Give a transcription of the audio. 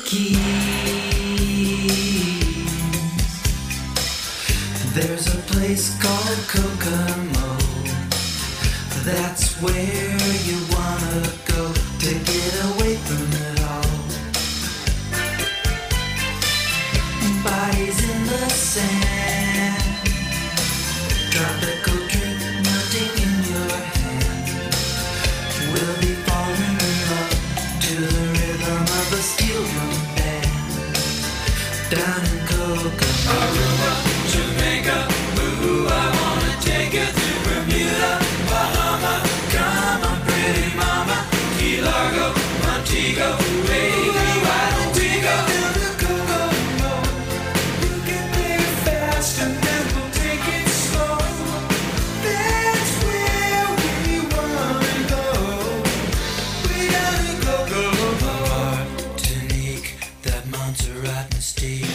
Keys. There's a place called Kokomo. That's where you wanna go to get away from it all. Bodies in the sand, tropical drink melting in your hand. We'll be falling in love to the rhythm of a steel drum band. Down in Kokomo, Aruba, Jamaica, ooh, I wanna take you to Bermuda, Bahama, come on pretty mama, Key Largo, Montego, baby, why don't we go down to Kokomo? You can play it fast and then we'll take it slow. That's where we wanna go. Way down in Kokomo. Martinique, that Montserrat mistake.